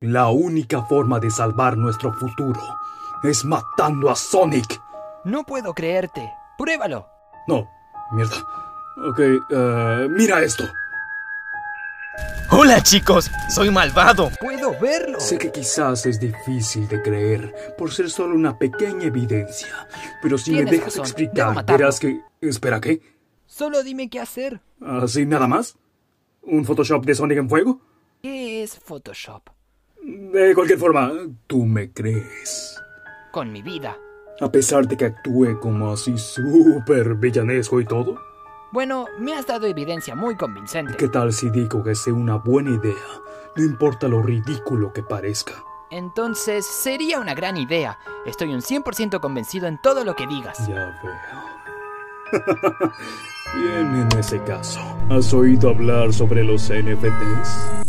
La única forma de salvar nuestro futuro es matando a Sonic. No puedo creerte. Pruébalo. No, mierda. Ok, mira esto. Hola chicos, soy malvado. Puedo verlo. Sé que quizás es difícil de creer por ser solo una pequeña evidencia, pero si me Tienes dejas razón, debo explicar, matarlo. verás que... Espera, ¿qué? Solo dime qué hacer. ¿Así nada más? ¿Un Photoshop de Sonic en fuego? ¿Qué es Photoshop? De cualquier forma, tú me crees. Con mi vida. A pesar de que actúe como así súper villanesco y todo. Bueno, me has dado evidencia muy convincente. ¿Qué tal si digo que sea una buena idea? No importa lo ridículo que parezca. Entonces, sería una gran idea. Estoy un 100% convencido en todo lo que digas. Ya veo. Bien, en ese caso, ¿has oído hablar sobre los NFTs?